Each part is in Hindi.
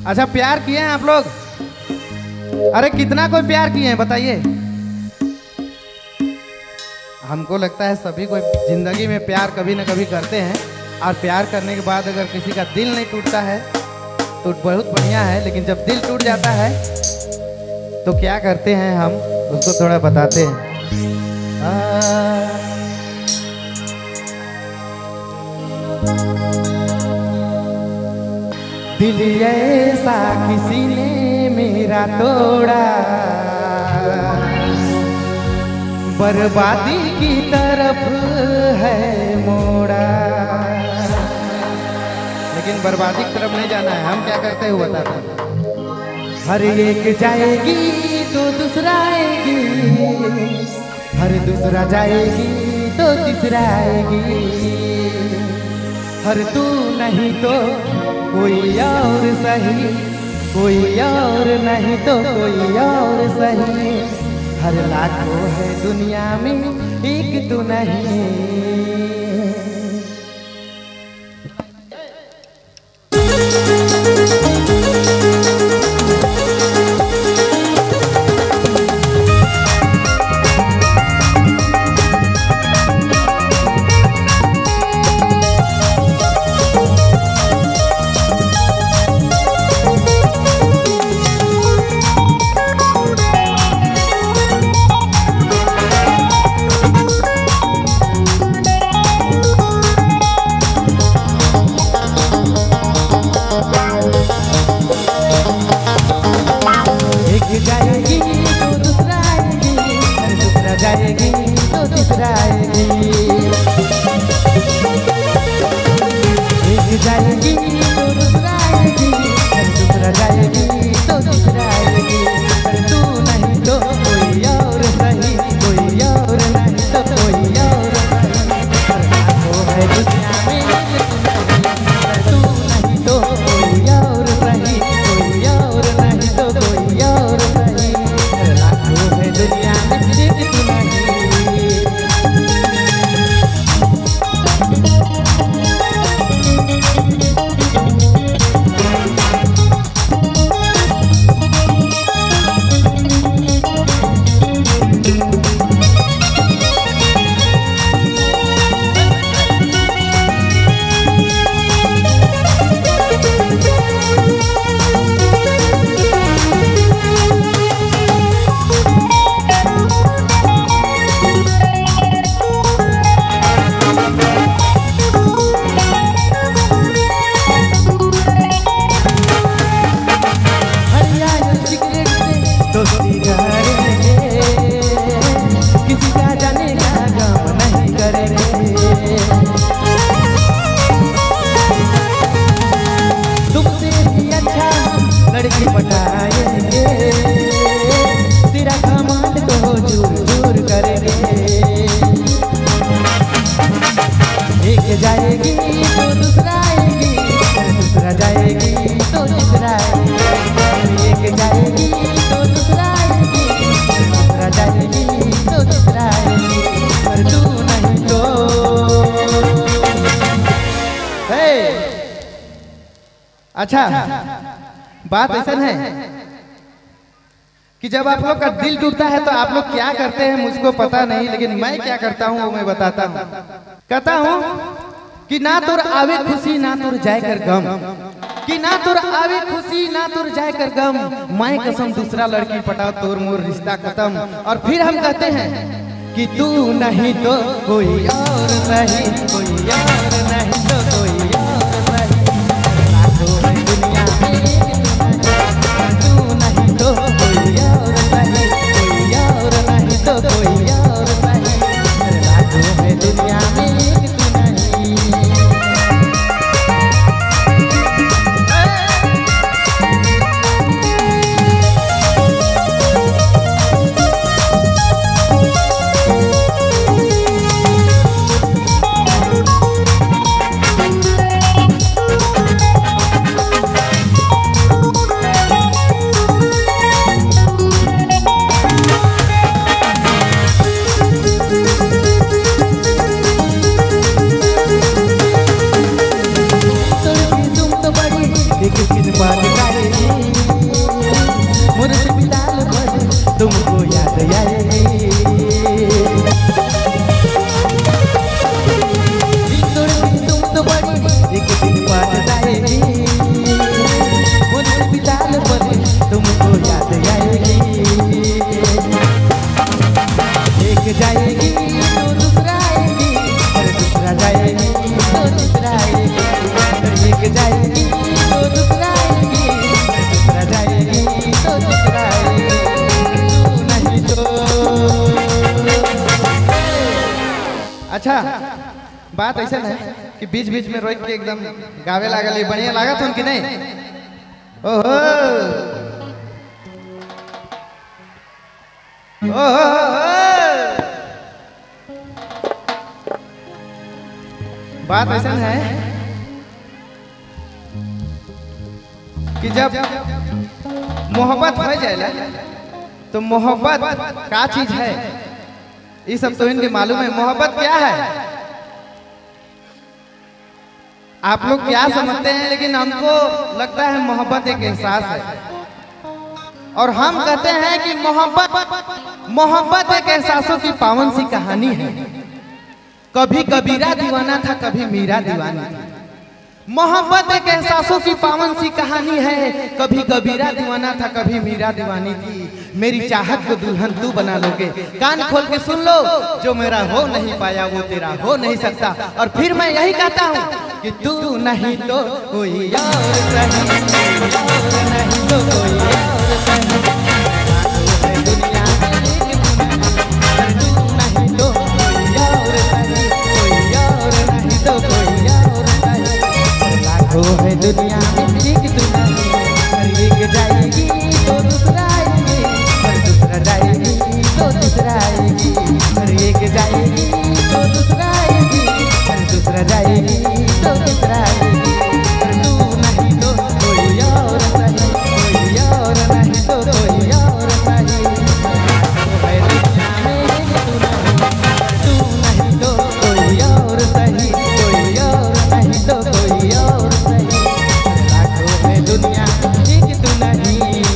अच्छा प्यार किए हैं आप लोग? अरे कितना कोई प्यार किए हैं बताइए। हमको लगता है सभी कोई जिंदगी में प्यार कभी ना कभी करते हैं, और प्यार करने के बाद अगर किसी का दिल नहीं टूटता है तो बहुत बढ़िया है, लेकिन जब दिल टूट जाता है तो क्या करते हैं हम उसको थोड़ा बताते हैं। दिल ऐसा किसी ने मेरा तोड़ा, बर्बादी की तरफ है मोड़ा। लेकिन बर्बादी की तरफ नहीं जाना है, हम क्या करते हैं बताते हैं। हर एक जाएगी तो दूसरा आएगी, हर दूसरा जाएगी तो तीसरा आएगी, हर तू नहीं तो कोई और सही, कोई और नहीं तो कोई और सही, हर लाखों है दुनिया में एक तू नहीं। जाएगी तो दूसरा आएगी, हर दूसरा जाएगी तो तीसरा आएगी, एक जाएगी तो दूसरा आएगी, हर दूसरा जाएगी तो तीसरा आएगी, हर तू नहीं तो कोई और सही, कोई और नहीं तो कोई और सही, हर लाखों है दुनिया में हर तू नहीं तो कोई और सही, कोई और नहीं तो कोई और सही, हर लाखों है दुनिया में एक तू नहीं। दोस्ती करेंगे, किसी का जाने का गम नहीं करेंगे, तुमसे भी अच्छा लड़की पटाएंगे, तेरा कमांड तो चूर चूर करेंगे, एक जाएगी तो दूसरा आएगी, दूसरा जाएगी तो तीसरा आएगी, एक जाएगी तो दूसरा आएगी, दूसरा जाएगी तो तीसरा आएगी, पर तू नहीं तो। अच्छा बात ऐसा है कि जब आप लोग का दिल टूटता है तो आप लोग क्या करते हैं मुझको पता नहीं, लेकिन मैं क्या करता हूँ वो मैं बताता हूँ। कहता हूँ कि ना तुर आवे खुशी ना तुर जाए कर गम, कि ना तुर आवे खुशी ना तुर जाए कर गम, मैं कसम दूसरा लड़की पटाओ तोर मोर रिश्ता खत्म। और फिर हम कहते हैं कि तू नहीं तो कोई और नहीं, कोई और नहीं तो कोई और नहीं, लाखों है दुनिया में तू नहीं तो कोई और नहीं, कोई और नहीं तो कोई और नहीं, लाखों है दुनिया में तू नहीं। एक दिन बाद तो दूसरा आएगी, दूसरा जाएगी तो दूसरा आएगी, तू नहीं तो। अच्छा बात ऐसा है कि बीच बीच में रोक के एकदम गावे लागल, बढ़िया लगा था उनकी नहीं? ओहो बात ऐसा है कि जब मोहब्बत हो जाए तो मोहब्बत क्या चीज है ये सब तो इनके मालूम है। मोहब्बत क्या है आप लोग क्या समझते हैं, लेकिन हमको लगता है मोहब्बत एक एहसास है। और हम कहते हैं कि मोहब्बत एक एहसासों की पावन सी कहानी है। कभी कबीरा दीवाना था, कभी मीरा दीवानी थी। मोहब्बत एक एहसासों की पावन सी कहानी है। कभी कबीरा दीवाना था, कभी मीरा दीवानी थी। मेरी चाहत को दुल्हन तू बना लोगे, कान खोल के सुन लो, जो मेरा हो नहीं पाया वो तेरा हो नहीं सकता। और फिर मैं यही कहता हूँ कि तू नहीं तो कोई और सही, और नहीं तो कोई और सही। दुनिया में तू नहीं तो कोई और सही, कोई और नहीं तो कोई और सही। लाखों है दुनिया में एक तू नहीं, हर एक जाएगी तो दूसरा आएगी, हर दूसरा जाएगी तो दूसरा आएगी, हर एक जाएगी तो दूसरा आएगी, हर दूसरा जाएगी तो दूसरा आएगी। तू नहीं तो कोई और सही, कोई और नहीं तो कोई और सही। है दुनिया में तू नहीं तो कोई और सही, कोई और नहीं तो कोई और सही। लाखों में दुनिया एक तू नहीं।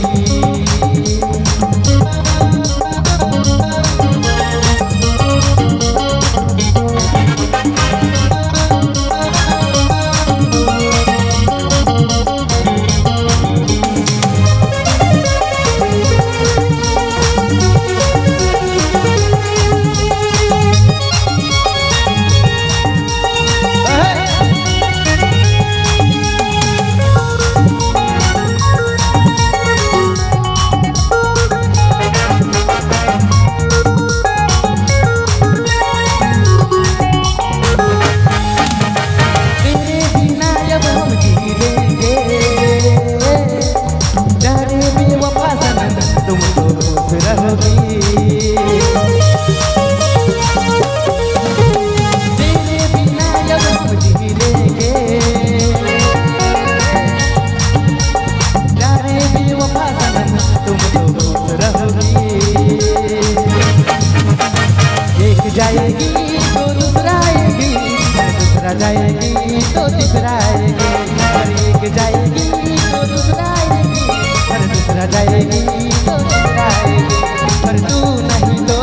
जाएगी तो दूसरा आएगी, दूसरा जाएगी तो तीसरा आएगी, हर एक जाएगी तो दूसरा आएगी, हर दूसरा जाएगी तो तीसरा आएगी। पर तू नहीं तो।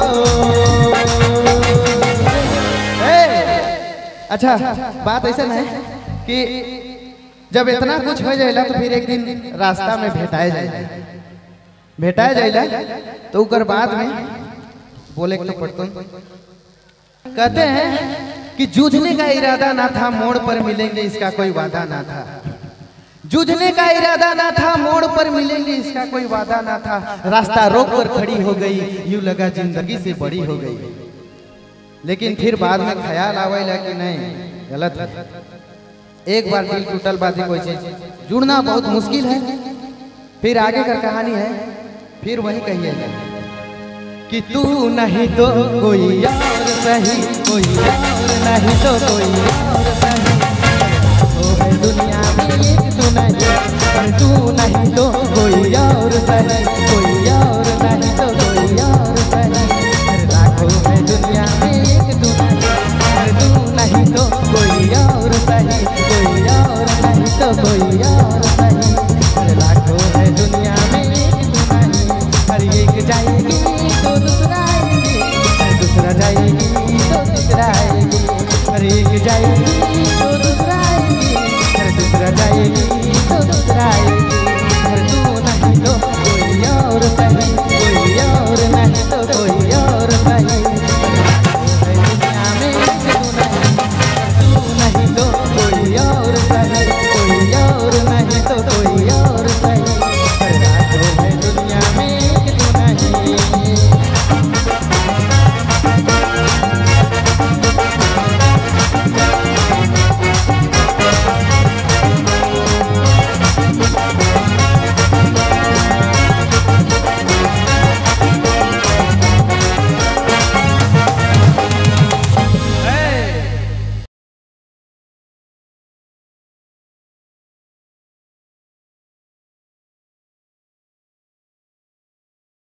अच्छा बात ऐसा है कि जब इतना कुछ हो जाएगा तो फिर एक दिन रास्ता में भेटाए जाएगा तो उकर बाद में बोले तो पढ़तो कहते हैं कि जूझने का इरादा ना था, मोड़ पर मिलेंगे इसका कोई वादा ना था। जूझने का इरादा ना था, मोड़ पर मिलेंगे इसका कोई वादा ना था। रास्ता रोक कर खड़ी हो गई, यूं लगा जिंदगी से बड़ी हो गई। लेकिन फिर बाद में ख्याल आवेला कि नहीं गलत है। एक बार दिल टूटल बात कोई चीज जुड़ना बहुत मुश्किल है। फिर आगे का कहानी है, फिर वही कहिए कि तू नहीं तो कोई और सही, कोई और नहीं तो कोई और सही। वो है दुनिया में एक तू नहीं, पर तू नहीं तो कोई और सही, कोई और नहीं तो कोई और सही। लाखों है दुनिया में एक तू नहीं, पर तू नहीं तो कोई और सही, कोई और नहीं तो कोई और सही। लाखों है दुनिया में एक तू नहीं, हर एक जाएगी तो दूसरा आएगी, दूसरा जाएगी तो तीसरा आएगी, हर एक जाएगी तो दूसरा आएगी, दूसरा जाएगी तो दूसरा आएगी।